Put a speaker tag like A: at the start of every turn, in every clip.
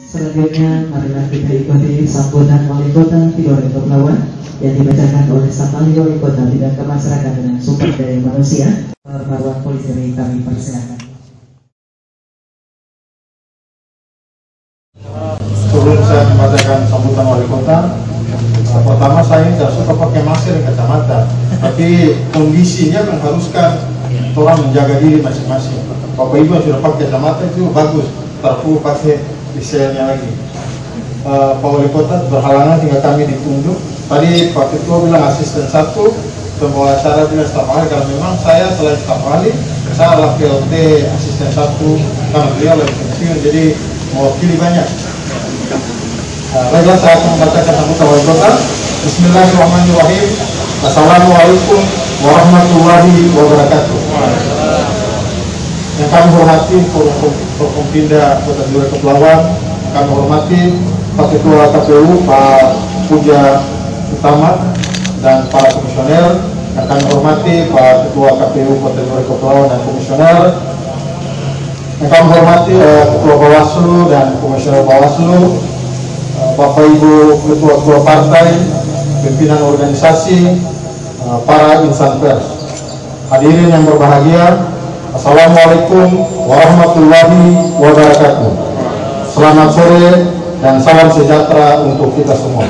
A: Selanjutnya, marilah kita ikuti sambutan Wali Kota Tidore Kepulauan yang dibacakan oleh Staf Ahli Wali Kota Bidang Kemasyarakatan dan Sumber Daya Manusia. Perwakilan polisi dari kami persilakan.
B: Sebelum saya membacakan sambutan Wali Kota, pertama saya tidak suka pakai masker dan kacamata, tapi kondisinya mengharuskan orang menjaga diri masing-masing. Bapak Ibu yang sudah pakai kacamata itu bagus, terpu pakai desainnya lagi. Pak Wali Kota berhalangan hingga kami ditunjuk. Tadi Pak Ketua bilang asisten 1, pembawa acara bilang staf ahli. Kalau memang saya selain staf ahli, saya adalah PLT asisten 1 karena beliau lebih pensiun, jadi mewakili banyak. Baiklah, saya akan membacakan sambutan Wali Kota. Bismillahirrahmanirrahim. Assalamualaikum warahmatullahi wabarakatuh. Yang kami hormati Forkompinda Kota Tidore Kepulauan, kami hormati Pak Ketua KPU Pak Puja Utama dan para komisioner, yang kami hormati Pak Ketua KPU Kota Tidore Kepulauan dan komisioner, yang kami hormati Ketua Bawaslu dan komisioner Bawaslu, Bapak Ibu Ketua-Ketua partai, pimpinan organisasi, para insan pers. Hadirin yang berbahagia, Assalamualaikum warahmatullahi wabarakatuh. Selamat sore dan salam sejahtera untuk kita semua.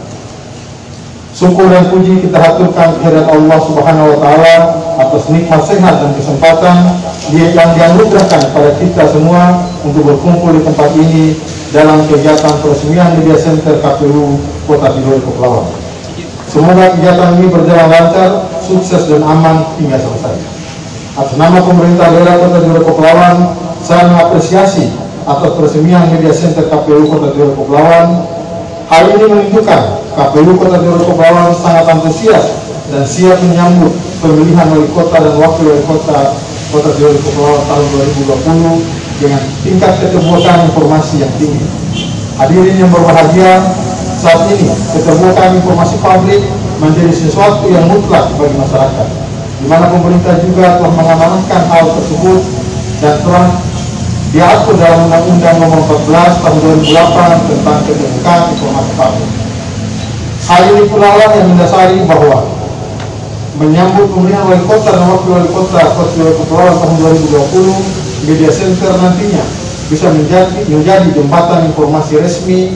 B: Syukur dan puji kita haturkan kehadirat Allah Subhanahu wa Ta'ala atas nikmat sehat dan kesempatan yang dianugerahkan pada kita semua untuk berkumpul di tempat ini dalam kegiatan peresmian Media Center KPU Kota Tidore Kepulauan. Semoga kegiatan ini berjalan lancar, sukses dan aman hingga selesai. Atas nama pemerintah daerah Kota Tidore Kepulauan, saya mengapresiasi atas peresmian Media Center KPU Kota Tidore Kepulauan. Hal ini menunjukkan KPU Kota Tidore Kepulauan sangat antusias dan siap menyambut pemilihan wali kota dan wakil wali kota Kota Tidore Kepulauan tahun 2020 dengan tingkat keterbukaan informasi yang tinggi. Hadirin yang berbahagia, saat ini keterbukaan informasi publik menjadi sesuatu yang mutlak bagi masyarakat, di mana pemerintah juga telah mengamanahkan hal tersebut dan telah diatur dalam Undang-Undang Nomor 14 Tahun 2008 tentang keterbukaan informasi publik. Hal ini pula yang mendasari bahwa menyambut pemilihan wali kota dan wakil wali kota Kota Tidore Kepulauan tahun 2020, Media Center nantinya bisa menjadi jembatan informasi resmi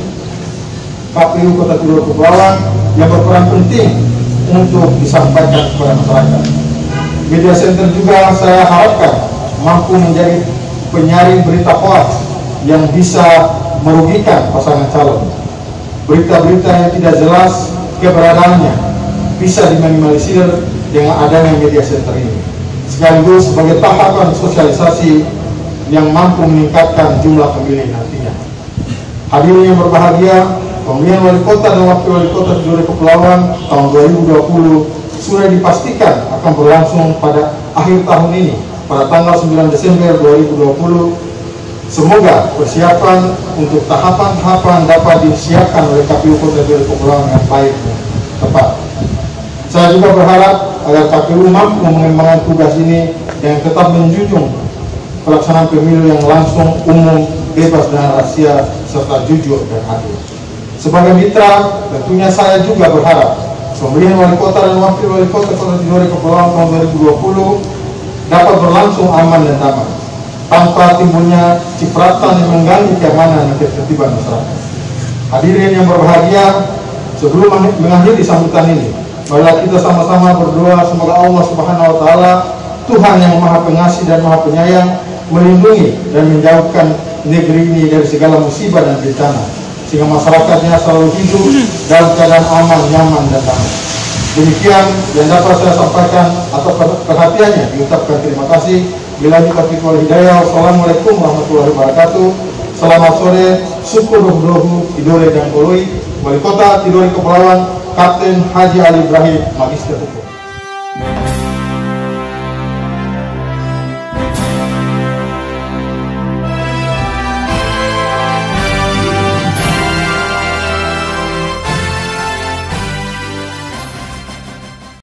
B: KPU Kota Tidore Kepulauan yang berperan penting untuk disampaikan kepada masyarakat. Media Center juga saya harapkan mampu menjadi penyaring berita hoax yang bisa merugikan pasangan calon. Berita-berita yang tidak jelas keberadaannya bisa diminimalisir dengan adanya Media Center ini, sekaligus sebagai tahapan sosialisasi yang mampu meningkatkan jumlah pemilih nantinya. Hadirin yang berbahagia, pemilihan wali kota dan wakil wali kota Tidore Kepulauan tahun 2020 sudah dipastikan akan berlangsung pada akhir tahun ini, pada tanggal 9 Desember 2020. Semoga persiapan untuk tahapan-tahapan dapat disiapkan oleh KPU Kota Tidore Kepulauan dengan baik dan tepat. Saya juga berharap agar KPU mampu mengembangkan tugas ini dengan tetap menjunjung pelaksanaan pemilu yang langsung, umum, bebas dan rahasia, serta jujur dan adil. Sebagai mitra, tentunya saya juga berharap pemilihan wali kota dan wakil wali kota Kota Tidore Kepulauan tahun 2020 dapat berlangsung aman dan damai, tanpa timbulnya cipratan yang mengganggu keamanan dan ketertiban masyarakat. Hadirin yang berbahagia, sebelum mengakhiri sambutan ini, marilah kita sama-sama berdoa semoga Allah Subhanahu wa Ta'ala, Tuhan yang Maha Pengasih dan Maha Penyayang, melindungi dan menjauhkan negeri ini dari segala musibah dan bencana, sehingga masyarakatnya selalu hidup dalam keadaan aman, nyaman, dan damai. Demikian yang dapat saya sampaikan atas perhatiannya. Diucapkan terima kasih. Bila taufiq wal hidayah. Wassalamualaikum warahmatullahi wabarakatuh. Selamat sore. Syukur dohu Tidore dan Koloi. Wali Kota Tidore Kepulauan Kapten Haji Ali Ibrahim, Magister Hukum.